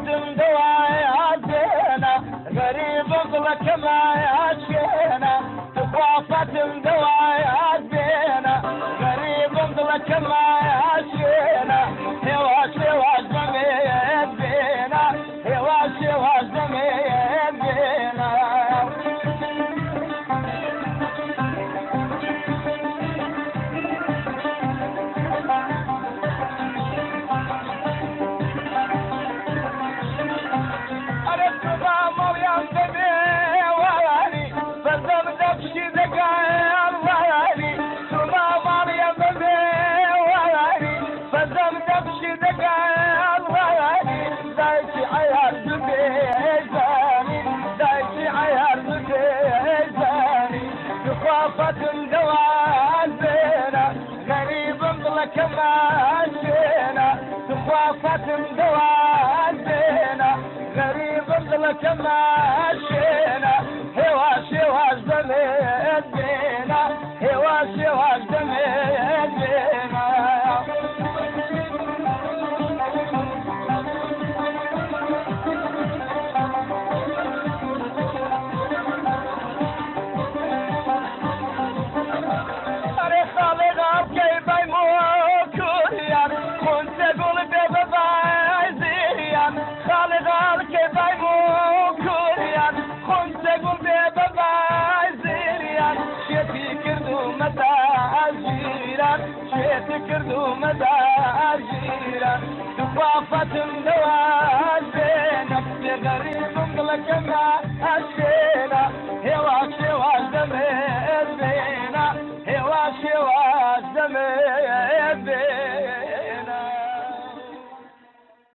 دوايا زينة غريب ظلك ما يشينا تخافت دوايا زينة غريب ظلك ما يشينا هواش هواش زميل بينا هواش هواش زميل بينا فتن دوال بينا غريب ظلك ما شينا تخافت دوال بينا غريب ظلك ما شينا هواش هواش زميل بينا هواش هواش زميل بينا كردو مدار جيران تخافت دوال بينك غريب ظلك ما أشينا هواش هواش زميل بينا هواش هواش زميل